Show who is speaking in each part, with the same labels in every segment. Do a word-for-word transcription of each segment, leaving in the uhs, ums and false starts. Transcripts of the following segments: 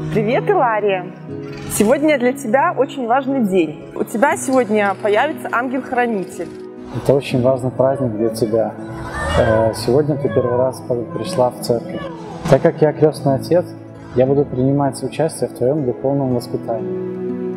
Speaker 1: Привет, Илария! Сегодня для тебя очень важный день. У тебя сегодня появится ангел-хранитель.
Speaker 2: Это очень важный праздник для тебя. Сегодня ты первый раз пришла в церковь. Так как я крестный отец, я буду принимать участие в твоем духовном воспитании.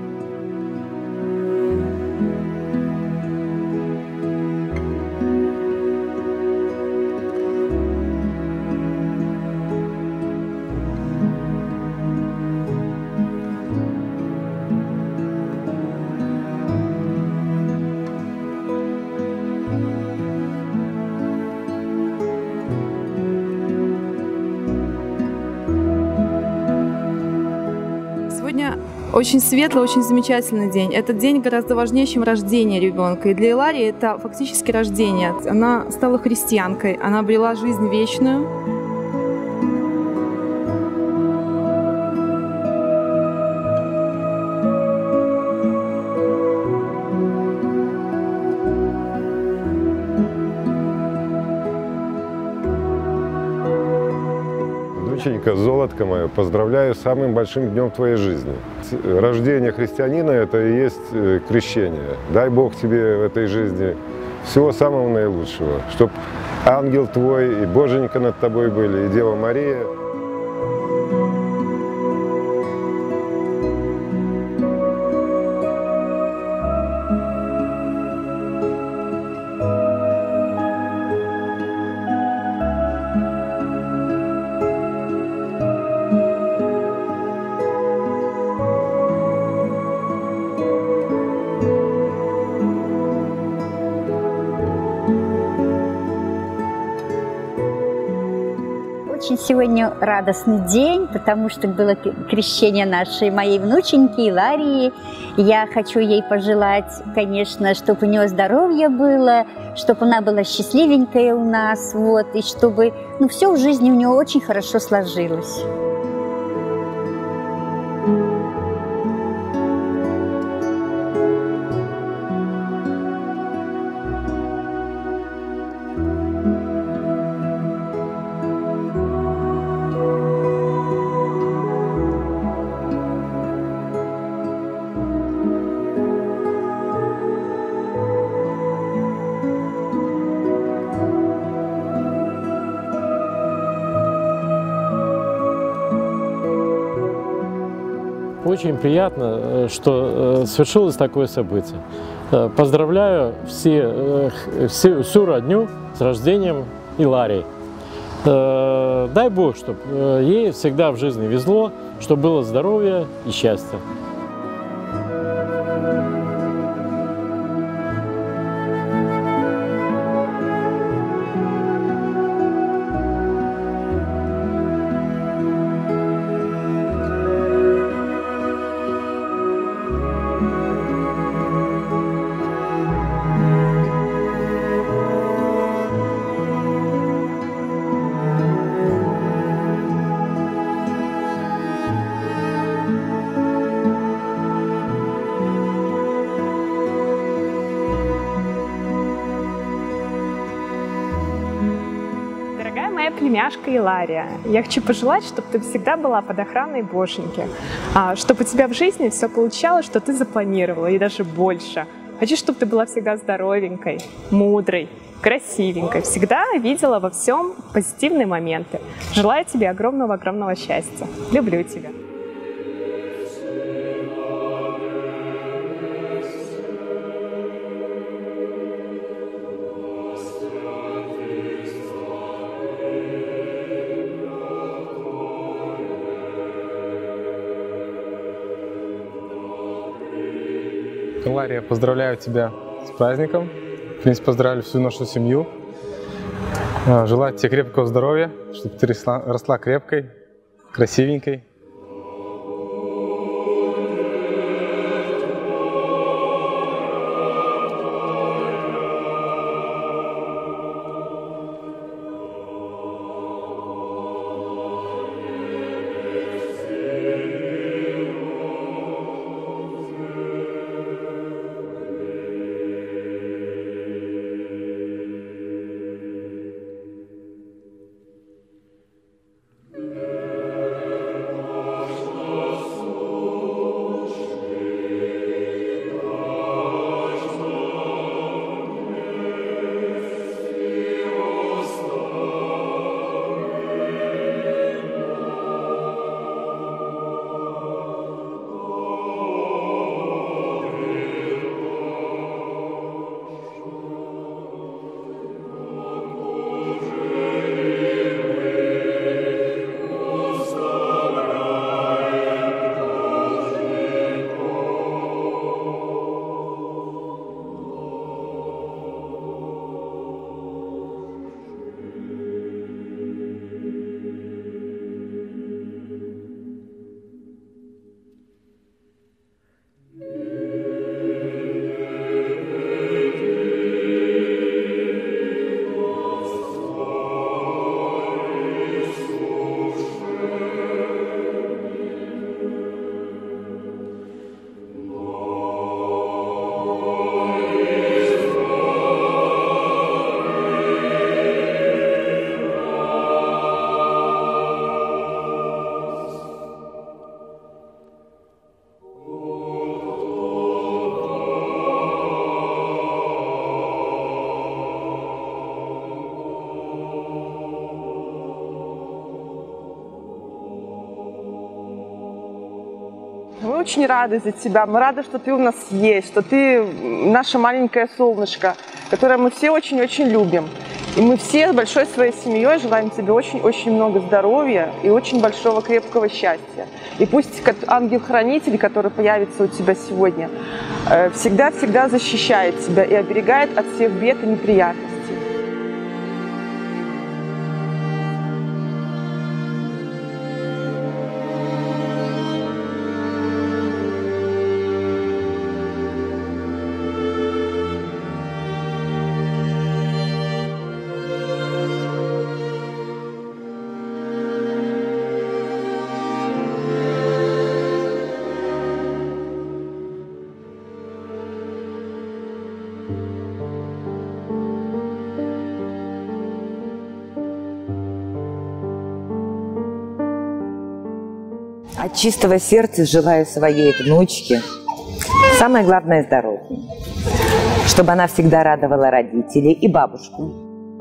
Speaker 3: Сегодня очень светлый, очень замечательный день. Этот день гораздо важнее, чем рождение ребенка. И для Иларии это фактически рождение. Она стала христианкой, она обрела жизнь вечную.
Speaker 4: Доченька, золотко мое, поздравляю с самым большим днем твоей жизни. Рождение христианина – это и есть крещение. Дай Бог тебе в этой жизни всего самого наилучшего, чтобы ангел твой и Боженька над тобой были, и Дева Мария.
Speaker 5: Очень сегодня радостный день, потому что было крещение нашей моей внученьки Иларии. Я хочу ей пожелать, конечно, чтобы у нее здоровье было, чтобы она была счастливенькая у нас, вот, и чтобы ну, все в жизни у нее очень хорошо сложилось.
Speaker 2: Очень приятно, что свершилось такое событие. Поздравляю все, все, всю родню с рождением Иларии. Дай Бог, чтобы ей всегда в жизни везло, чтобы было здоровье и счастье.
Speaker 1: Дорогая моя племяшка Илария, я хочу пожелать, чтобы ты всегда была под охраной Боженьки, чтобы у тебя в жизни все получалось, что ты запланировала, и даже больше. Хочу, чтобы ты была всегда здоровенькой, мудрой, красивенькой, всегда видела во всем позитивные моменты. Желаю тебе огромного-огромного счастья. Люблю тебя.
Speaker 6: Илария, поздравляю тебя с праздником. В принципе, поздравляю всю нашу семью. Желаю тебе крепкого здоровья, чтобы ты росла, росла крепкой, красивенькой.
Speaker 7: Мы очень рады за тебя, мы рады, что ты у нас есть, что ты наше маленькое солнышко, которое мы все очень-очень любим. И мы все с большой своей семьей желаем тебе очень-очень много здоровья и очень большого крепкого счастья. И пусть ангел-хранитель, который появится у тебя сегодня, всегда-всегда защищает тебя и оберегает от всех бед и неприятностей.
Speaker 8: От чистого сердца желаю своей внучке самое главное – здоровье, чтобы она всегда радовала родителей и бабушку.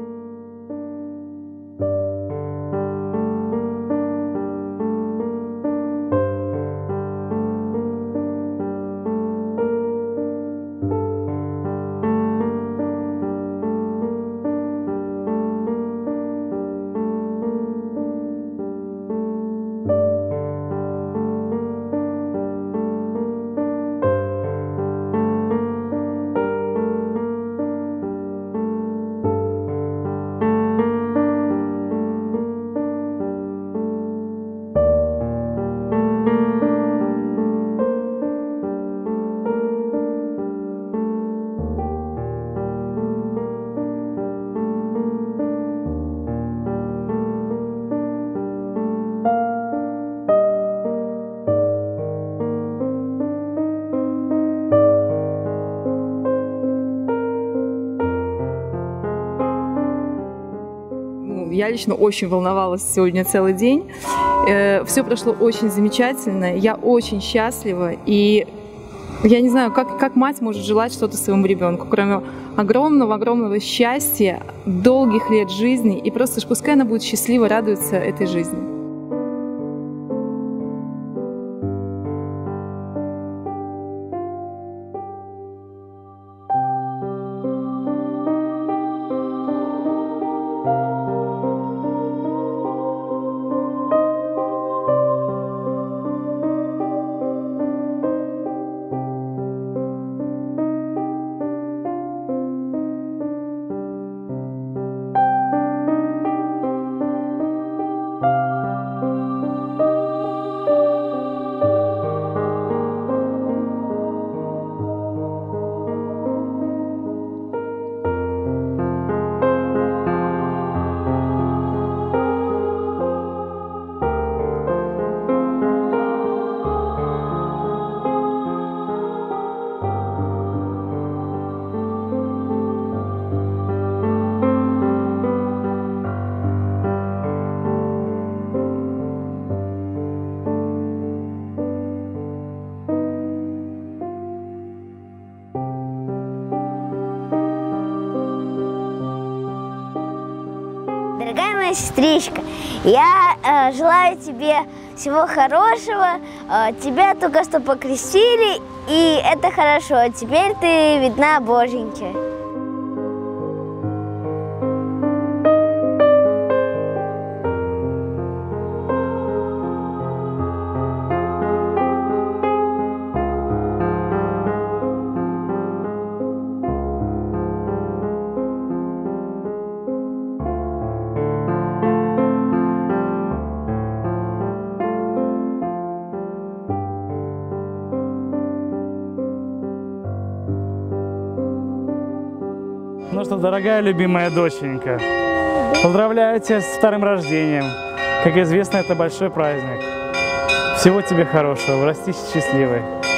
Speaker 3: Я лично очень волновалась сегодня целый день. Все прошло очень замечательно. Я очень счастлива. И я не знаю, как, как мать может желать что-то своему ребенку, кроме огромного-огромного счастья, долгих лет жизни. И просто пускай она будет счастлива, радуется этой жизни.
Speaker 9: Дорогая моя сестричка, я э, желаю тебе всего хорошего. Э, тебя только что покрестили, и это хорошо. Теперь ты видна Боженьке.
Speaker 10: Ну что, дорогая любимая доченька, поздравляю тебя с вторым рождением. Как известно, это большой праздник. Всего тебе хорошего, расти счастливой.